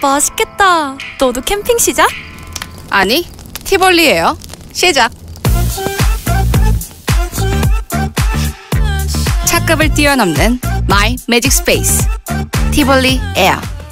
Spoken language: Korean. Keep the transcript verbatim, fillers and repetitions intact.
맛있겠다. 너도 캠핑 시작? 아니, 티볼리예요. 시작. 착급을 뛰어넘는 My Magic Space 티볼리 에어.